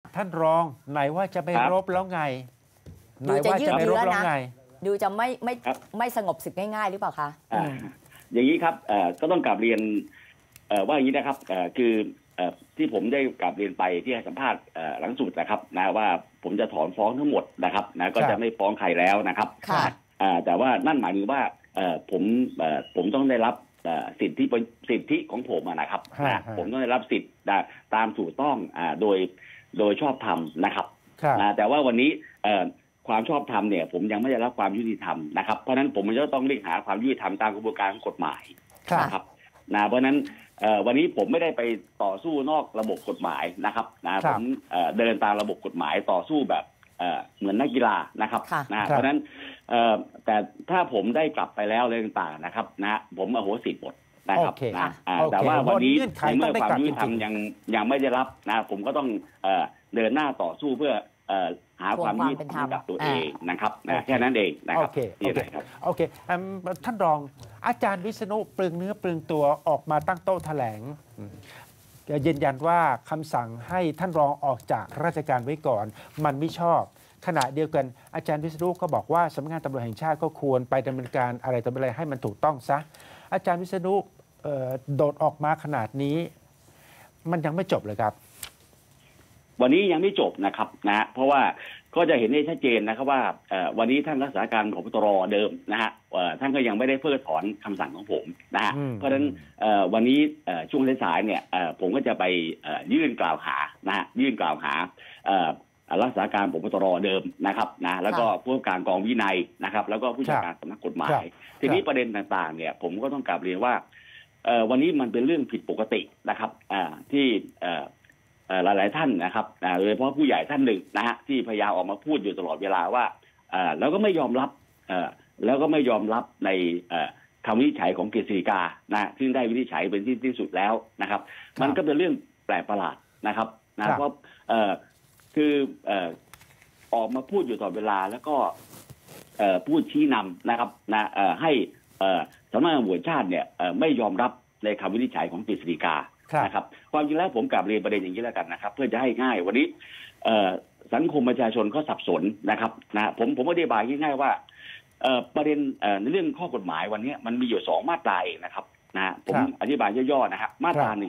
ท่านรองไหนว่าจะไปรบแล้วไงไหนว่าจะไปรบแล้วไงดูจะไม่สงบศึกง่ายๆหรือเปล่าคะอย่างนี้ครับก็ต้องกลับเรียนว่าอย่างนี้นะครับคือที่ผมได้กลับเรียนไปที่ให้สัมภาษณ์หลังสุดนะครับนะว่าผมจะถอนฟ้องทั้งหมดนะครับนะก็จะไม่ฟ้องใครแล้วนะครับแต่ว่านั่นหมายถึงว่าผมต้องได้รับสิทธิของผมนะครับผมต้องได้รับสิทธิ์ตามถูกต้องโดยชอบธรรมนะครับแต่ว่าวันนี้ความชอบธรรมเนี่ยผมยังไม่ได้รับความยุติธรรมนะครับเพราะฉะนั้นผมจะต้องเรียกหาความยุติธรรมตามกระบวนการของกฎหมายนะครับเพราะฉะนั้นวันนี้ผมไม่ได้ไปต่อสู้นอกระบบกฎหมายนะครับผมเดินตามระบบกฎหมายต่อสู้แบบเหมือนนักกีฬานะครับเพราะฉะนั้นแต่ถ้าผมได้กลับไปแล้วอะไรต่างๆนะครับผมอโหสิหมดนะครับแต่ว่าวันนี้ในเมื่อความยุติธรรมยังไม่ได้รับผมก็ต้องเดินหน้าต่อสู้เพื่อหาความยุติธรรมกับตัวเองนะครับแค่นั้นเองนะครับโอเคท่านรองอาจารย์วิษณุปรึงเนื้อปรึงตัวออกมาตั้งโต๊ะแถลงยืนยันว่าคำสั่งให้ท่านรองออกจากราชการไว้ก่อนมันไม่ชอบขณะเดียวกันอาจารย์วิษณุก็บอกว่าสำนักงานตำรวจแห่งชาติก็ควรไปดำเนินการอะไรต่ออะไรให้มันถูกต้องซะอาจารย์วิษณุโดดออกมาขนาดนี้มันยังไม่จบเลยครับวันนี้ยังไม่จบนะครับเพราะว่าก็จะเห็นได้ชัดเจนนะครับว่าวันนี้ท่านรักษาการผบ.ตร.เดิมนะฮะท่านก็ยังไม่ได้เพิกถอนคำสั่งของผมนะฮะเพราะฉะนั้นวันนี้ช่วงสายๆเนี่ยผมก็จะไปยื่นกล่าวหานะฮะยื่นกล่าวหารักษาการผบ.ตร.เดิมนะครับแล้วก็ผู้การกองวินัยนะครับแล้วก็ผู้จัดการสำนักกฎหมายทีนี้ประเด็นต่างๆเนี่ยผมก็ต้องกลับเรียนว่าวันนี้มันเป็นเรื่องผิดปกตินะครับที่หลายๆท่านนะครับโดยเฉพาะผู้ใหญ่ท่านหนึ่งนะฮะที่พยายามออกมาพูดอยู่ตลอดเวลาว่าแล้วก็ไม่ยอมรับในคำวินิจฉัยของกฤษฎีกาซึ่งได้วินิจฉัยเป็นที่สิ้นสุดแล้วนะครับมันก็เป็นเรื่องแปลกประหลาดนะครับเพราะคือออกมาพูดอยู่ตลอดเวลาแล้วก็พูดชี้นำนะครับให้สำนักงานตำรวจแห่งชาติเนี่ยไม่ยอมรับในคำวินิจฉัยของกฤษฎีกานะครับความจริงแล้วผมกลับเรียนประเด็นอย่างนี้แล้วกันนะครับเพื่อจะให้ง่ายวันนี้สังคมประชาชนเขาสับสนนะครับผมอธิบายง่ายๆว่าประเด็นในเรื่องข้อกฎหมายวันนี้มันมีอยู่2มาตราเองนะครับผมอธิบายย่อๆนะครับมาตรา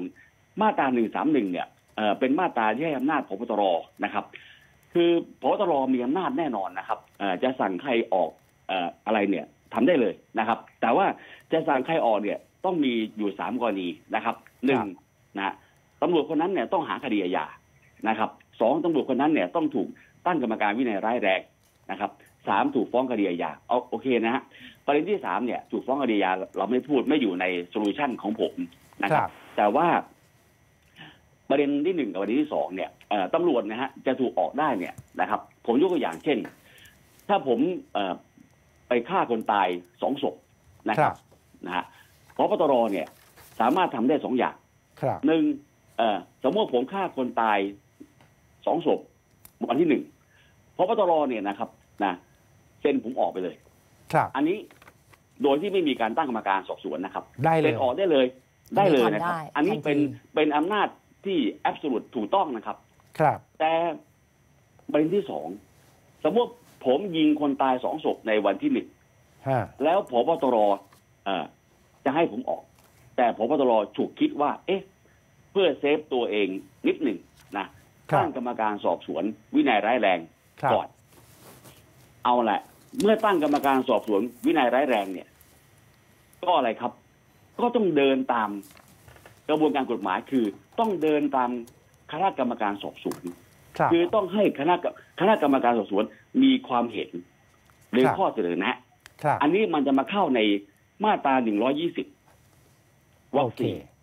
131เนี่ยเป็นมาตราที่ให้อำนาจผบ.ตร.นะครับคือผบ.ตร.มีอำนาจแน่นอนนะครับจะสั่งใครออกอะไรเนี่ยทำได้เลยนะครับแต่ว่าจะสั่งใครออกเนี่ยต้องมีอยู่3กรณีนะครับ1ตำรวจคนนั้นเนี่ยต้องหาคดีอาญานะครับ2ตำรวจคนนั้นเนี่ยต้องถูกตั้งกรรมการวินัยร้ายแรงนะครับ3ถูกฟ้องคดีอาญาโอเคนะฮะประเด็นที่3เนี่ยถูกฟ้องคดีอาญาเราไม่พูดไม่อยู่ในโซลูชันของผมนะครับแต่ว่าประเด็นที่1กับประเด็นที่2เนี่ยตำรวจนะฮะจะถูกออกได้เนี่ยนะครับผมยกตัวอย่างเช่นถ้าผมไปฆ่าคนตาย2 ศพนะครับผบ.ตร.เนี่ยสามารถทำได้2 อย่าง1สมมติผมฆ่าคนตาย2 ศพวันที่1ผบ.ตร.เนี่ยนะครับเซ็นผมออกไปเลยอันนี้โดยที่ไม่มีการตั้งกรรมการสอบสวนนะครับเซ็นออกได้เลยนะครับอันนี้เป็นอำนาจที่แอบสูตรถูกต้องนะครับแต่ประเด็นที่2สมมติผมยิงคนตาย2 ศพในวันที่1แล้วผบ.ตร.จะให้ผมออกแต่ผบ.ตร.ฉุกคิดว่าเพื่อเซฟตัวเองนิดหนึ่งตั้งกรรมการสอบสวนวินัยร้ายแรงก่อนเอาแหละเมื่อตั้งกรรมการสอบสวนวินัยร้ายแรงเนี่ยก็อะไรครับก็ต้องเดินตามกระบวนการกฎหมายคือต้องเดินตามคณะกรรมการสอบสวนคือต้องให้คณะกรรมการสอบสวนมีความเห็นหรือข้อเสนอแนะอันนี้มันจะมาเข้าในมาตรา120 วรรค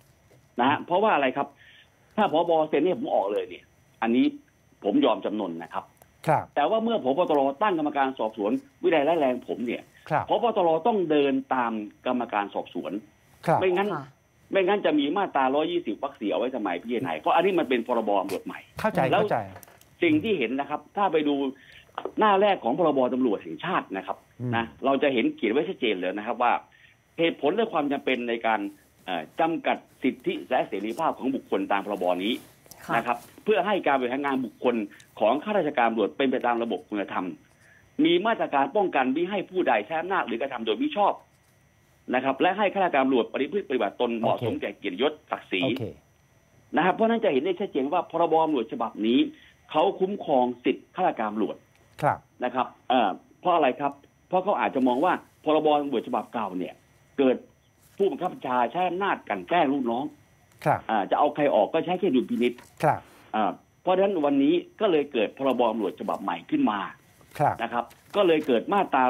4นะฮะเพราะว่าอะไรครับถ้าผบ.เซ็นให้ผมออกเลยเนี่ยอันนี้ผมยอมจำนนนะครับแต่ว่าเมื่อผบ.ตร.ตั้งกรรมการสอบสวนวินัยร้ายแรงผมเนี่ยผบ.ตร.ต้องเดินตามกรรมการสอบสวนไม่งั้นจะมีมาตรา120 วรรค 4เอาไว้ทำไมพี่นายเพราะอันนี้มันเป็นพรบ.ตำรวจใหม่เข้าใจสิ่งที่เห็นนะครับถ้าไปดูหน้าแรกของพรบ.ตำรวจแห่งชาตินะครับเราจะเห็นเขียนไว้ชัดเจนเลยนะครับว่าเหตุผลและความจำเป็นในการจำกัดสิทธิและเสรีภาพของบุคคลตามพรบ.นี้ค่ะนะครับเพื่อให้การบริหารงานบุคคลของข้าราชการตำรวจเป็นไปตามระบบคุณธรรมมีมาตรการป้องกันไม่ให้ผู้ใดใช้อำนาจหรือกระทำโดยมิชอบนะครับและให้ข้าราชการตำรวจปฏิบัติตนเหมาะสมแก่เกียรติยศศักดิ์ศรีนะครับเพราะนั้นจะเห็นได้ชัดเจนว่าพรบตำรวจฉบับนี้เขาคุ้มครองสิทธิข้าราชการตำรวจนะครับเพราะอะไรครับเพราะเขาอาจจะมองว่าพรบตำรวจฉบับเก่าเนี่ยเกิดผู้บังคับบัญชาใช้อำนาจกลั่นแกล้งลูกน้องจะเอาใครออกก็ใช้แค่ดุลพินิจเพราะฉะนั้นวันนี้ก็เลยเกิดพรบตำรวจฉบับใหม่ขึ้นมานะครับก็เลยเกิดมาตรา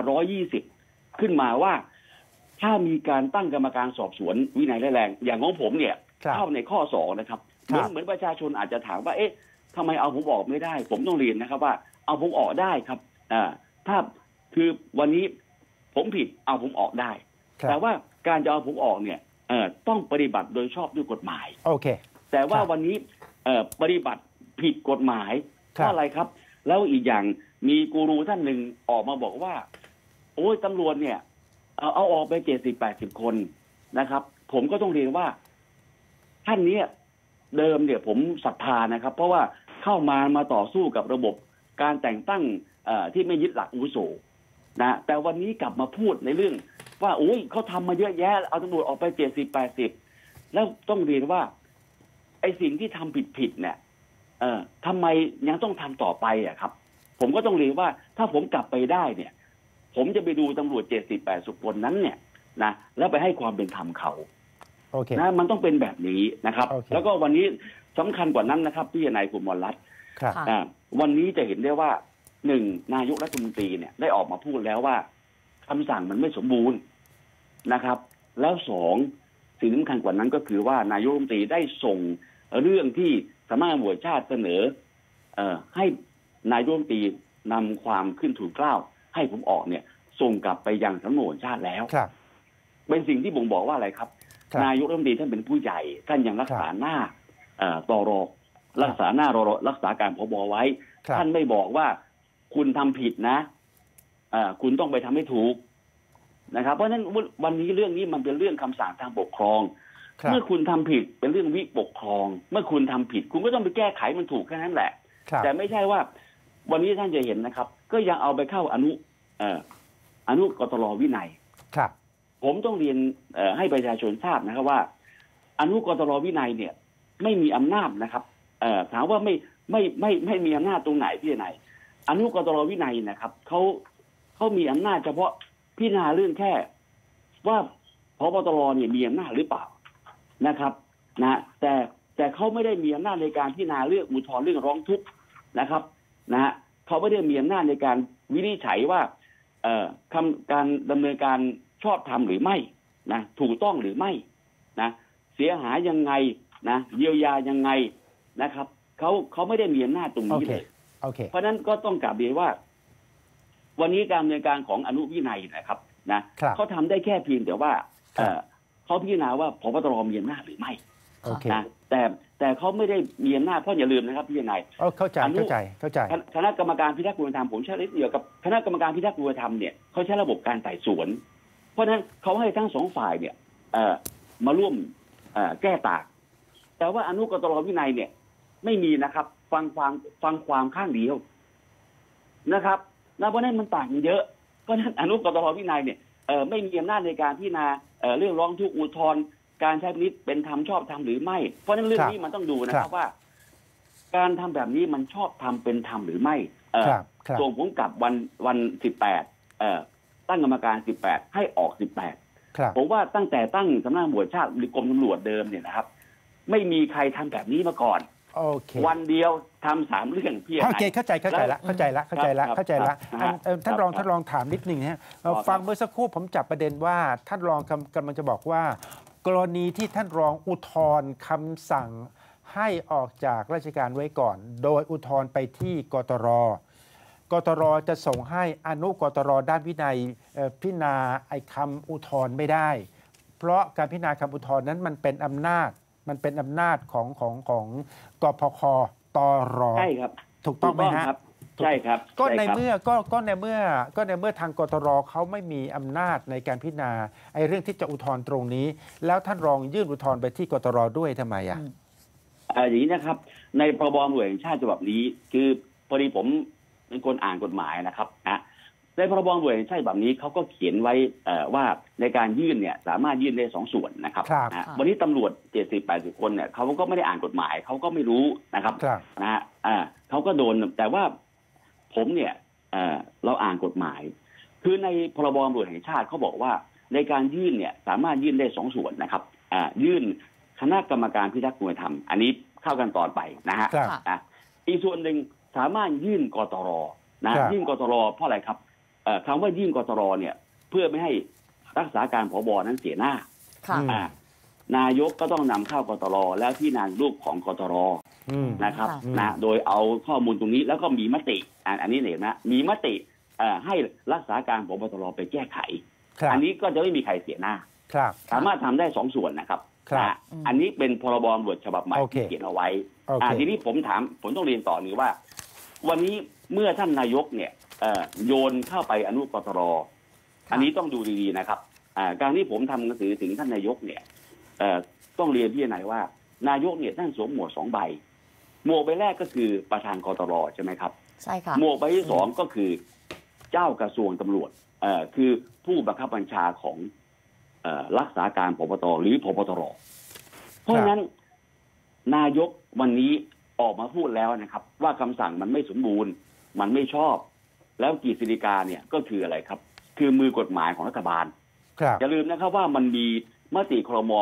120ขึ้นมาว่าถ้ามีการตั้งกรรมการสอบสวนวินัยร้ายแรงอย่างของผมเนี่ยเข้าในข้อ2นะครับเหมือนประชาชนอาจจะถามว่าเอ๊ะทำไมเอาผมออกไม่ได้ผมต้องเรียนนะครับว่าเอาผมออกได้ครับถ้าคือวันนี้ผมผิดเอาผมออกได้แต่ว่าการจะเอาผมออกเนี่ยต้องปฏิบัติโดยชอบด้วยกฎหมายโอเคแต่ว่าวันนี้ปฏิบัติผิดกฎหมายเพราะอะไรครับแล้วอีกอย่างมีกูรูท่านหนึ่งออกมาบอกว่าโอ้ยตำรวจเนี่ยเอาออกไป70-80 คนนะครับผมก็ต้องเรียนว่าท่านนี้เดิมเนี่ยผมศรัทธานะครับเพราะว่าเข้ามาต่อสู้กับระบบการแต่งตั้งที่ไม่ยึดหลักอาวุโสนะแต่วันนี้กลับมาพูดในเรื่องว่าโอ้ยเขาทำมาเยอะแยะเอาตำรวจออกไป70-80แล้วต้องเรียนว่าไอ้สิ่งที่ทำผิดเนี่ยทำไมยังต้องทำต่อไปอะครับผมก็ต้องเรียนว่าถ้าผมกลับไปได้เนี่ยผมจะไปดูตำรวจ70-80 คนนั้นเนี่ยนะแล้วไปให้ความเป็นธรรมเขานะมันต้องเป็นแบบนี้นะครับแล้วก็วันนี้สำคัญกว่านั้นนะครับพี่นายคุณมรรัตน์วันนี้จะเห็นได้ว่า1นายกรัฐมนตรีเนี่ยได้ออกมาพูดแล้วว่าคำสั่งมันไม่สมบูรณ์นะครับแล้ว2สิ่งสำคัญกว่านั้นก็คือว่านายกรัฐมนตรีได้ส่งเรื่องที่สำนักงานตำรวจแห่งชาติเสนอให้นายกรัฐมนตรีนำความขึ้นทูลเกล้าให้ผมออกเนี่ยส่งกลับไปยังสำนักงานตำรวจแห่งชาติแล้วเป็นสิ่งที่บ่งบอกว่าอะไรครับนายกรัฐมนตรีท่านเป็นผู้ใหญ่ท่านยังรักษาหน้าตรรักษาหน้ารรักษาการผบ.ไว้ท่านไม่บอกว่าคุณทำผิดนะคุณต้องไปทำให้ถูกนะครับเพราะฉะนั้นวันนี้เรื่องนี้มันเป็นเรื่องคำสั่งทางปกครองเมื่อคุณทำผิดเป็นเรื่องวิปกครองเมื่อคุณทำผิดคุณก็ต้องไปแก้ไขมันถูกแค่นั้นแหละแต่ไม่ใช่ว่าวันนี้ท่านจะเห็นนะครับก็ยังเอาไปเข้าอนุกตรวินัยผมต้องเรียนให้ประชาชนทราบนะครับว่าอนุกตรวินัยเนี่ยไม่มีอำนาจนะครับถามว่าไม่มีอำนาจตรงไหนที่ไหนอนุกตรวินัยนะครับเขามีอำนาจเฉพาะพิจารณาเรื่องแค่ว่าพบตรเนี่ยมีอำนาจหรือเปล่านะครับนะแต่เขาไม่ได้มีอำนาจในการพิจารณาเรื่องอุทธรณ์เรื่องร้องทุกข์นะครับนะฮะเขาไม่ได้มีอำนาจในการวินิจฉัยว่าการดำเนินการชอบธรรมหรือไม่นะถูกต้องหรือไม่นะเสียหายยังไงนะเยียวยายังไงนะครับเขาไม่ได้มีอำนาจตรงนี้เลยเพราะนั้นก็ต้องกลับเรียนว่าวันนี้การดำเนินการของอนุวินัยนะครับนะเขาทำได้แค่เพียงแต่ว่าเขาพิจารณาว่าพบตรมีอำนาจหรือไม่นะแต่เขาไม่ได้มีอำนาจเพราะอย่าลืมนะครับพี่นายเข้าใจคณะกรรมการพิทักษ์คุณธรรมผมใช้เดียวกับคณะกรรมการพิทักษ์คุณธรรมเนี่ยเขาใช้ระบบการไต่สวนเพราะฉะนั้นเขาให้ทั้งสองฝ่ายเนี่ยมาร่วมแก้ต่างแต่ว่าอนุกตรวินัยเนี่ยไม่มีนะครับฟังความข้างเดียวนะครับเพราะนั้นมันต่างกันเยอะเพราะนั้นอนุกตรวินัยเนี่ยไม่มีอำนาจในการพิจารณาเรื่องร้องทุกข์อุทธรณ์การใช้พินิจเป็นธรรมชอบธรรมหรือไม่เพราะฉะนั้นเรื่องนี้มันต้องดูนะครับว่าการทำแบบนี้มันชอบธรรมเป็นธรรมหรือไม่ส่งผมกลับวัน18ตั้งกรรมการ18ให้ออก18ผมว่าตั้งแต่ตั้งสำนักงานตำรวจแห่งชาติหรือกรมตำรวจเดิมเนี่ยนะครับไม่มีใครทำแบบนี้มาก่อนวันเดียวทำ3 เรื่องพี่เข้าใจละท่านรองถามนิดหนึ่งนะฟังเมื่อสักครู่ผมจับประเด็นว่าท่านรองกำลังจะบอกว่ากรณีที่ท่านรองอุทธรณ์คำสั่งให้ออกจากราชการไว้ก่อนโดยอุทธรณ์ไปที่กตรจะส่งให้อนุกตรด้านวินัยพิจารณาไอ้คำอุทธรณ์ไม่ได้เพราะการพิจารณาคำอุทธรณ์นั้นมันเป็นอำนาจของกพคตรใช่ครับถูกต้องไหมฮะใช่ครับก็ในเมื่อทางกตรเขาไม่มีอำนาจในการพิจารณาไอ้เรื่องที่จะอุทธรณ์ตรงนี้แล้วท่านรองยื่นอุทธรณ์ไปที่กตรด้วยทำไมอ่ะอย่างนี้นะครับในพรบตำรวจแห่งชาติฉบับนี้คือพอดีผมเป็นคนอ่านกฎหมายนะครับในพรบตำรวจแห่งชาติฉบับนี้เขาก็เขียนไว้ว่าในการยื่นเนี่ยสามารถยื่นได้2 ส่วนนะครับวันนี้ตำรวจ70-80 คนเนี่ยเขาก็ไม่ได้อ่านกฎหมายเขาก็ไม่รู้นะครับเขาก็โดนแต่ว่าผมเนี่ยเราอ่านกฎหมายคือในพรบตำรวจแห่งชาติเขาบอกว่าในการยื่นเนี่ยสามารถยื่นได้2 ส่วนนะครับยื่นคณะกรรมการพิทักษ์คุณธรรมอันนี้เข้ากันตอนไปนะฮะอีกส่วนหนึ่งสามารถยื่นกตรนะยื่นกตรเพราะอะไรครับคำว่ายื่นกตรเนี่ยเพื่อไม่ให้รักษาการผบ.นั้นเสียหน้านายกก็ต้องนำเข้ากตรแล้วที่นางรูปของกตรนะครับโดยเอาข้อมูลตรงนี้แล้วก็มีมติอันนี้เนี่ยนะมีมติให้รักษาการผบ.ตรไปแก้ไขอันนี้ก็จะไม่มีใครเสียหน้าสามารถทำได้2 ส่วนนะครับอันนี้เป็นพรบตำรวจฉบับใหม่ที่เขียนเอาไว้ทีนี้ผมต้องเรียนต่อนี้ว่าวันนี้เมื่อท่านนายกเนี่ยโยนเข้าไปอนุกตรอันนี้ต้องดูดีๆนะครับการที่ผมทำหนังสือถึงท่านนายกเนี่ยต้องเรียนพี่นายว่านายกเนี่ยท่านสวมหมวก2 ใบหมวกใบแรกก็คือประธานกตรใช่ไหมครับใช่ค่ะหมวกใบที่2ก็คือเจ้ากระทรวงตำรวจคือผู้บังคับบัญชาของรักษาการผบ.ตรหรือผบ.ตรเพราะฉะนั้นนายกวันนี้ออกมาพูดแล้วนะครับว่าคำสั่งมันไม่สมบูรณ์มันไม่ชอบแล้วกฤษฎีกาเนี่ยก็คืออะไรครับคือมือกฎหมายของรัฐบาลอย่าลืมนะครับว่ามันมีมติครม.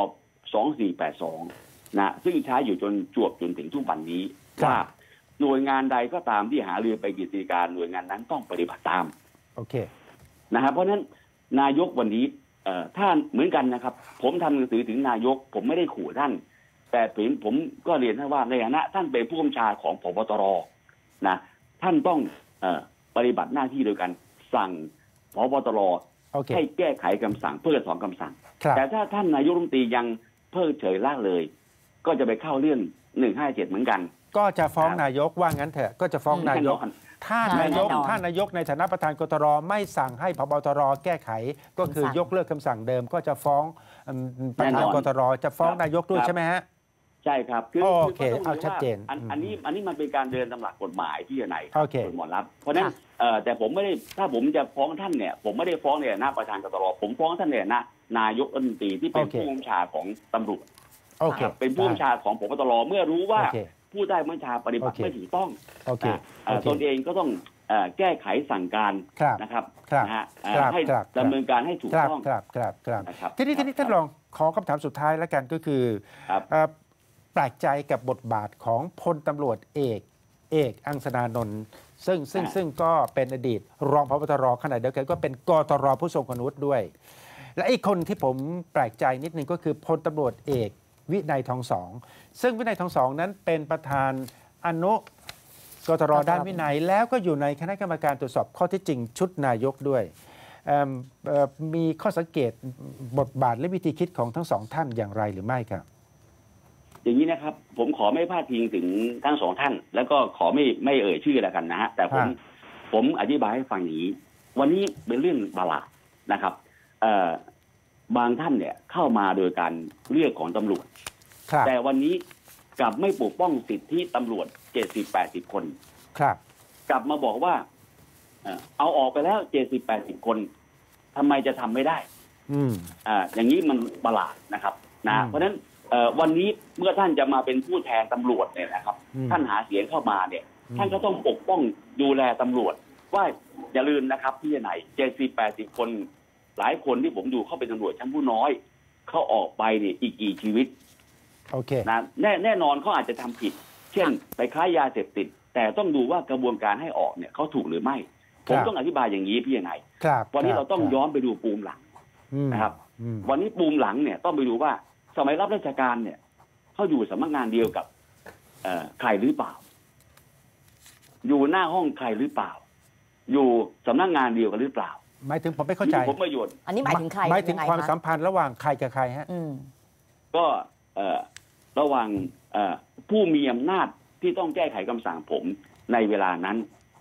2482นะซึ่งใช้อยู่จนถึงทุกวันนี้ว่าหน่วยงานใดก็ตามที่หารือไปกฤษฎีกาหน่วยงานนั้นต้องปฏิบัติตามนะครับเพราะฉะนั้นนายกวันนี้ถ้าเหมือนกันนะครับผมทำหนังสือถึงนายกผมไม่ได้ขู่ท่านแต่ผมก็เรียนท่านว่าในฐานะท่านเป็นผู้บัญชาของผบ.ตรนะท่านต้องปฏิบัติหน้าที่โดยการสั่งผบ.ตรให้แก้ไขคำสั่งเพิกถอนคำสั่งแต่ถ้าท่านนายกรัฐมนตรียังเพิกเฉยละเลยก็จะไปเข้าเรื่อง157เหมือนกันก็จะฟ้องนายกว่างั้นเถอะก็จะฟ้องนายกถ้านายกในฐานะประธานกตรไม่สั่งให้ผบ.ตรแก้ไขก็คือยกเลิกคำสั่งเดิมก็จะฟ้องประธานกตรจะฟ้องนายกด้วยใช่ไหมฮะใช่ครับโอเคเอาชัดเจนอันนี้มันเป็นการเดินตามหลักกฎหมายที่ไหนคุณหมอรับเพราะฉะนั้นแต่ผมไม่ได้ถ้าผมจะฟ้องท่านเนี่ยผมไม่ได้ฟ้องในฐานะประธานกตรผมฟ้องท่านในฐานะนายกรัฐมนตรีที่เป็นผู้บัญชาของตำรวจเป็นผู้บัญชาของผบ.ตรเมื่อรู้ว่าผู้ใต้บัญชาปฏิบัติไม่ถูกต้องตนเองก็ต้องแก้ไขสั่งการนะครับให้ดำเนินการให้ถูกต้องทีนี้ท่านรองขอคำถามสุดท้ายแล้วกันก็คือแปลกใจกับบทบาทของพลตำรวจเอกอังสนานนท์ซึ่งก็เป็นอดีตรองผบ.ตรขณะเดียวกันก็เป็นกตรผู้ทรงคุณวุฒิด้วยและอีกคนที่ผมแปลกใจนิดนึงก็คือพลตำรวจเอกวินัยทองสองซึ่งวินัยทองสองนั้นเป็นประธานอนุกตรด้านวินัยแล้วก็อยู่ในคณะกรรมการตรวจสอบข้อเท็จจริงชุดนายกด้วยมีข้อสังเกตบทบาทและวิธีคิดของทั้ง2 ท่านอย่างไรหรือไม่ครับอย่างนี้นะครับผมขอไม่พาดพิงถึงทั้ง2 ท่านแล้วก็ขอไม่เอ่ยชื่อแล้วกันนะฮะแต่ผมอธิบายให้ฟังอย่างนี้วันนี้เป็นเรื่องประหลาดนะครับบางท่านเนี่ยเข้ามาโดยการเรียกของตำรวจแต่วันนี้กลับไม่ปกป้องสิทธิตำรวจ70-80 คนกลับมาบอกว่าเอาออกไปแล้ว70-80 คนทำไมจะทำไม่ได้อย่างนี้มันประหลาดนะครับนะเพราะฉะนั้นวันนี้เมื่อท่านจะมาเป็นผู้แทนตำรวจเนี่ยนะครับท่านหาเสียงเข้ามาเนี่ยท่านก็ต้องปกป้องดูแลตำรวจว่าอย่าลืมนะครับพี่ไหน70-80 คนหลายคนที่ผมดูเขาเป็นตำรวจชั้นผู้น้อยเขาออกไปเนี่ยอีกกี่ชีวิตนะแน่นอนเขาอาจจะทำผิดเช่นไปค้ายาเสพติดแต่ต้องดูว่ากระบวนการให้ออกเนี่ยเขาถูกหรือไม่ผมต้องอธิบายอย่างนี้พี่ไหนวันนี้เราต้องย้อนไปดูปูมหลังนะครับวันนี้ปูมหลังเนี่ยต้องไปดูว่าสมัยรับราชการเนี่ยเขาอยู่สำนักงานเดียวกับใครหรือเปล่าอยู่หน้าห้องใครหรือเปล่าอยู่สำนักงานเดียวกันหรือเปล่าหมายถึงผมไม่เข้าใจผลประโยชน์อันนี้หมายถึงใครหมายถึงความสัมพันธ์ระหว่างใครกับใครฮะก็ระหว่างผู้มีอำนาจที่ต้องแก้ไขคำสั่งผมในเวลานั้น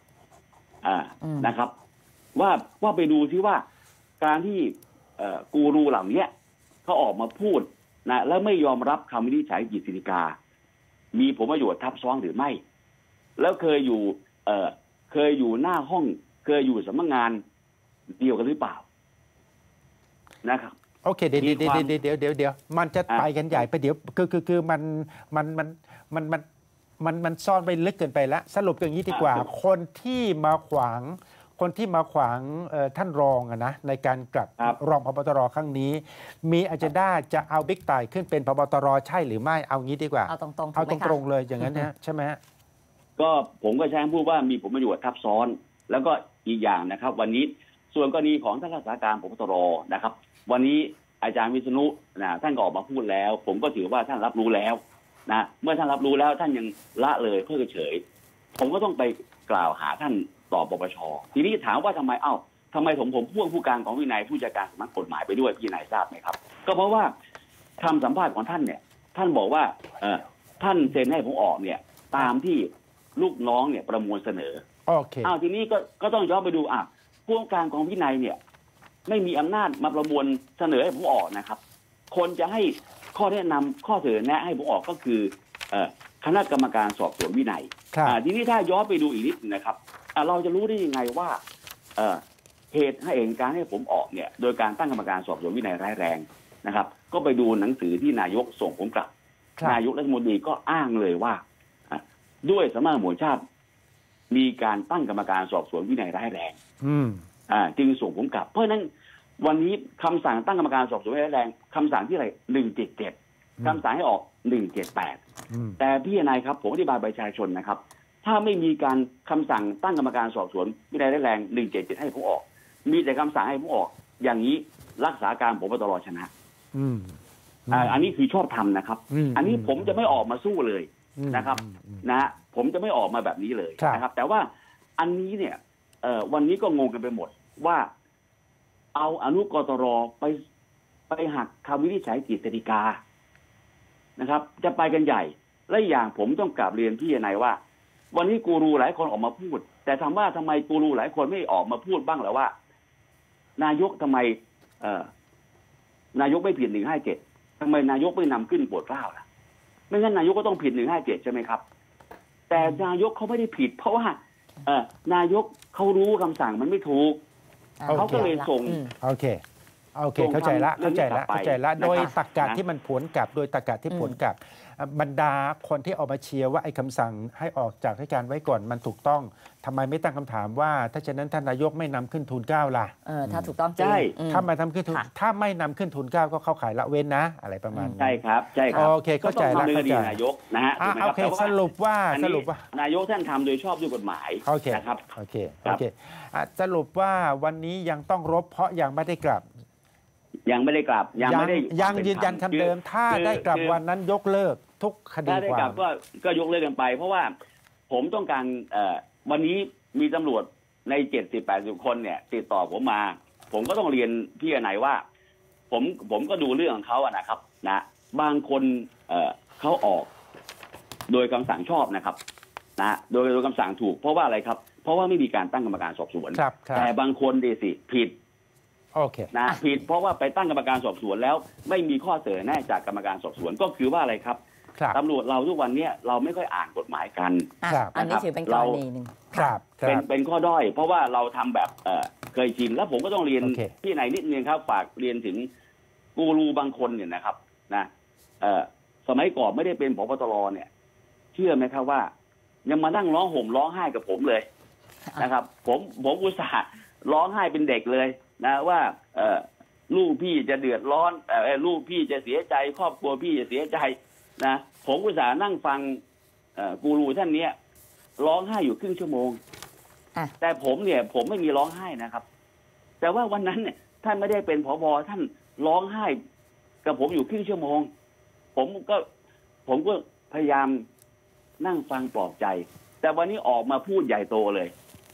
นะครับว่าไปดูที่ว่าการที่กูรูเหล่านี้เขาออกมาพูดนะแล้วไม่ยอมรับคำวินิจฉัยกฤษฎีกามีผลประโยชน์ทับซ้อนหรือไม่ แล้วเคยอยู่หน้าห้องเคยอยู่สำนักงานเดียวกันหรือเปล่านะครับโอเคเดี๋ยวมันจะไปกันใหญ่ไปเดี๋ยวคือมันซ่อนไปลึกเกินไปแล้วสรุปอย่างนี้ดีกว่าคนที่มาขวางท่านรองนะในการกลับรองพบตรครั้งนี้มีอ g e n d a จะเอาบิ๊กต่ายขึ้นเป็นพบตรใช่หรือไม่เอางี้ดีกว่าเอาตรงๆเอาตรงๆเลยอย่างนั้นนะใช่ไหมฮะก็ผมก็ใช้พูดว่ามีผลประโยชน์ทับซ้อนแล้วก็อีกอย่างนะครับวันนี้ส่วนกรณีของท่านรักษาการพบตรนะครับวันนี้อาจารย์วิษณุนะท่านก็ออกมาพูดแล้วผมก็ถือว่าท่านรับรู้แล้วนะเมื่อท่านรับรู้แล้วท่านยังละเลยเพิกเฉยผมก็ต้องไปกล่าวหาท่านต่อปปชทีนี้ถามว่าทำไมผมพ่วงผู้การของวินัยผู้จัดการสำนักกฎหมายไปด้วยพี่นายทราบไหมครับก็เพราะว่าคำสัมภาษณ์ของท่านเนี่ยท่านบอกว่าท่านเซ็นให้ผมออกเนี่ยตามที่ลูกน้องเนี่ยประมวลเสนอโอเคทีนี้ก็ต้องย้อนไปดูผู้การกองวินัยเนี่ยไม่มีอำนาจมาประมวลเสนอให้ผมออกนะครับคนจะให้ข้อแนะนำข้อเสนอแนะให้ผมออกก็คือคณะกรรมการสอบสวนวินัยทีนี้ถ้าย้อนไปดูอีกนิดนะครับเราจะรู้ได้ยังไงว่าเหตุการให้ผมออกเนี่ยโดยการตั้งกรรมการสอบสวนวินัยร้ายแรงนะครับก็ไปดูหนังสือที่นายกส่งผมกลับนายกรัฐมนตรีก็อ้างเลยว่าด้วยสำนักงานตำรวจแห่งชาติมีการตั้งกรรมการสอบสวนวินัยร้ายแรงจึงส่งผมกลับเพราะฉะนั้นวันนี้คำสั่งตั้งกรรมการสอบสวนวินัยร้ายแรงคำสั่งที่อะไร177คำสั่งให้ออก178แต่พี่นายครับผมอธิบายประชาชนนะครับถ้าไม่มีการคำสั่งตั้งกรรมการสอบสวนวินัยร้ายแรง177ให้ผมออกมีแต่คำสั่งให้ผมออกอย่างนี้รักษาการพบตรชนะอันนี้คือชอบทำนะครับอันนี้ผมจะไม่ออกมาสู้เลยนะครับผมจะไม่ออกมาแบบนี้เลยนะครับแต่ว่าอันนี้เนี่ยวันนี้ก็งงกันไปหมดว่าเอาอนุกตรไปหักคำวินิจฉัยกฤษฎีกานะครับจะไปกันใหญ่และอย่างผมต้องกราบเรียนพี่นายว่าวันนี้กูรูหลายคนออกมาพูดแต่ทำไมกูรูหลายคนไม่ออกมาพูดบ้างหรือว่านายกทำไมนายกไม่ผิด157ทำไมนายกไม่นำขึ้นโปรดเกล้าล่ะไม่งั้นนายกก็ต้องผิด157ใช่ไหมครับแต่นายกเขาไม่ได้ผิดเพราะว่านายกเขารู้คำสั่งมันไม่ถูกเขาก็เลยส่งโอเคเข้าใจละโดยตรรกะที่มันผวนกลับโดยตรรกะที่ผวนกลับบรรดาคนที่ออกมาเชียร์ว่าไอ้คำสั่งให้ออกจากราชการไว้ก่อนมันถูกต้องทำไมไม่ตั้งคำถามว่าถ้าฉะนั้นท่านนายกไม่นำขึ้นทูลเกล้าล่ะถ้าถูกต้องใช่ถ้าไม่นำขึ้นทูลถ้าไม่นำขึ้นทูลเกล้าก็เข้าข่ายละเว้นนะอะไรประมาณนั้นใช่ครับโอเคเข้าใจแล้วเข้าใจนายกนะฮะโอเคสรุปว่านายกท่านทำโดยชอบด้วยกฎหมายนะครับโอเคสรุปว่าวันนี้ยังต้องรบเพราะยังไม่ได้กลับยังไม่ได้กลับยังยืนยันคำเดิมถ้าได้กลับวันนั้นยกเลิกทุกคดีความถ้าได้กลับก็ยกเลิกกันไปเพราะว่าผมต้องการวันนี้มีตำรวจใน70-80 คนเนี่ยติดต่อผมมาผมก็ต้องเรียนพี่ไหนว่าผมก็ดูเรื่องของเขาอะนะครับนะบางคนเขาออกโดยคำสั่งชอบนะครับนะโดยคำสั่งถูกเพราะว่าอะไรครับเพราะว่าไม่มีการตั้งกรรมการสอบสวนแต่บางคนดีสิผิดผิดเพราะว่าไปตั้งกรรมการสอบสวนแล้วไม่มีข้อเสนอแนะจากกรรมการสอบสวนก็คือว่าอะไรครับตำรวจเราทุกวันนี้เราไม่ค่อยอ่านกฎหมายกันอันนี้ถือเป็นกรณีหนึ่งเป็นข้อด้อยเพราะว่าเราทำแบบเคยชินแล้วผมก็ต้องเรียนพี่ไหนนิดนึงครับฝากเรียนถึงกูรูบางคนเนี่ยนะครับนะสมัยก่อนไม่ได้เป็นผบตรเนี่ยเชื่อไหมครับว่ายังมานั่งร้องห่มร้องไห้กับผมเลยนะครับผมอุตส่าห์ร้องไห้เป็นเด็กเลยนะว่าลูกพี่จะเดือดร้อนลูกพี่จะเสียใจครอบครัวพี่จะเสียใจนะผมอุตส่าห์นั่งฟังกูรูท่านเนี้ยร้องไห้อยู่ครึ่งชั่วโมงแต่ผมไม่มีร้องไห้นะครับแต่ว่าวันนั้นเนี่ยท่านไม่ได้เป็นผบ.ท่านร้องไห้กับผมอยู่ครึ่งชั่วโมงผมก็พยายามนั่งฟังปลอบใจแต่วันนี้ออกมาพูดใหญ่โตเลย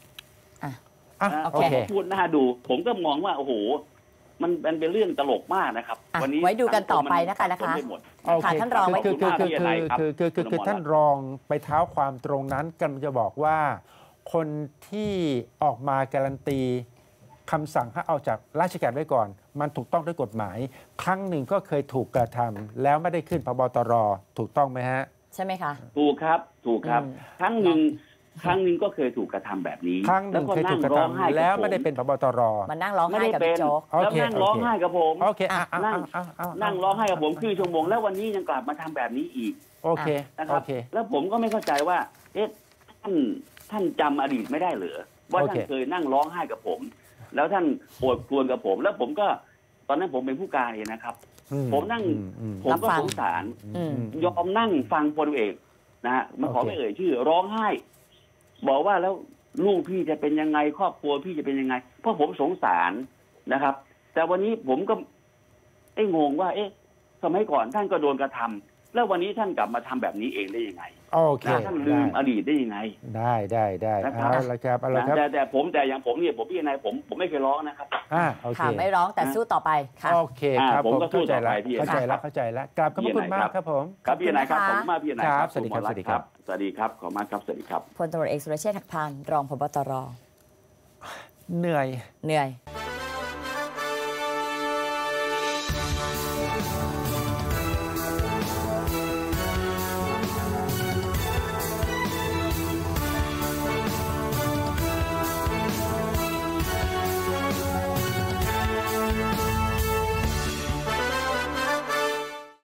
พูดน่าดูผมก็มองว่าโอ้โหมันเป็นเรื่องตลกมากนะครับวันนี้ไว้ดูกันต่อไปนะคะท่านรองไว้คือท่านรองไปเท้าความตรงนั้นกันจะบอกว่าคนที่ออกมาการันตีคำสั่งให้เอาจากราชการไว้ก่อนมันถูกต้องด้วยกฎหมายครั้งหนึ่งก็เคยถูกกระทำแล้วไม่ได้ขึ้นพบตรถูกต้องไหมฮะใช่ไหมคะถูกครับถูกครับอืมครั้งหนึ่งก็เคยถูกกระทำแบบนี้ครั้งหนึ่งเคยถูกกระทำแล้วไม่ได้เป็นผบตรมันนั่งร้องไม่ไห้ได้กับเป็บิ๊นกโจ๊กแล้วนั่งร้องไห้กับผมโอเคนั่งร้องไห้กับผมครึ่งชั่วโมงแล้ววันนี้ยังกลับมาทำแบบนี้อีกโอเคนะครับโอเคแล้วผมก็ไม่เข้าใจว่าเอ๊ะท่านจำอดีตไม่ได้เหรอว่าโอท่าเคนเคยนั่งร้องไห้กับผม แล้วท่านโอดครวญกับผม แล้วผมก็ตอนนั้นผมเป็นผู้การเองนะครับ ผมนั่ง ผมก็สงสาร ยอมนั่งฟังพลเอกนะฮะมันขอไม่เอ่ยชื่อร้องไห้ บอกว่าแล้วลูกพี่จะเป็นยังไงครอบครัวพี่จะเป็นยังไง เพราะผมสงสารนะครับ แต่วันนี้ผมก็งงว่า สมัยก่อนท่านก็โดนกระทำแล้ววันนี้ท่านกลับมาทำแบบนี้เองได้ยังไงโอเคท่านลืมอดีตได้ยังไงได้เอาละครับเอาละครับแต่อย่างผมเนี่ยผมพี่นายผมไม่เคยร้องนะครับโอเคค่ะไม่ร้องแต่สู้ต่อไปค่ะโอเคครับผมก็สู้เข้าใจต่อแล้วไปพี่เข้าใจแล้วเข้าใจแล้วกราบขอบพระคุณมากครับผมครับพี่นายครับขอบคุณมากพี่นายครับสวัสดีครับณหมอฐครับสวัสดีครับขอบคุณมากครับสวัสดีครับพลตำรวจเอกสุรเชษฐ์หักพานรองผบตรเหนื่อยเหนื่อย